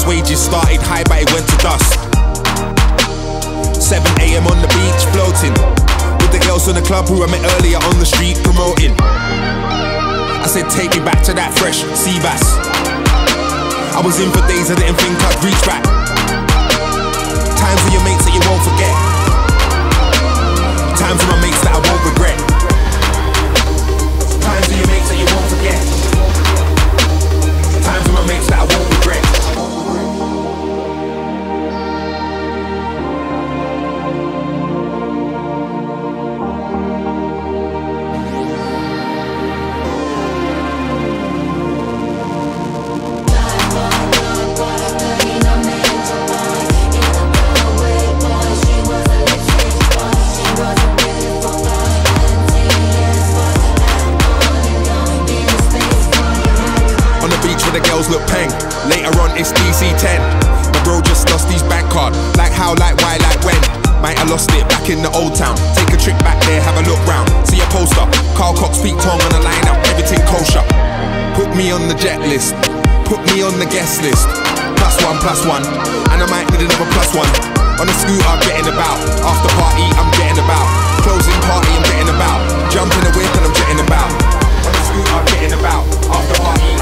First wages started high but it went to dust. 7 AM on the beach floating with the girls from the club who I met earlier on the street promoting. I said take me back to that fresh sea bass. I was in for days I didn't think I'd reach back. Times with your mates that you won't forget. Times with my mates that I won't regret. Times with your mates that you won't forget. Times with my mates that I won't regret. The girls look peng. Later on it's DC10. My bro just lost his bank card. Like how, like why, like when. Might have lost it back in the old town. Take a trip back there, have a look round. See a poster, Carl Cox, Pete Tong on the lineup. Everything kosher. Put me on the jet list. Put me on the guest list. +1, and I might need another +1. On the scooter getting about. After party I'm getting about. Closing party I'm getting about. Jumping the whip and I'm jetting about. On the scooter getting about. After party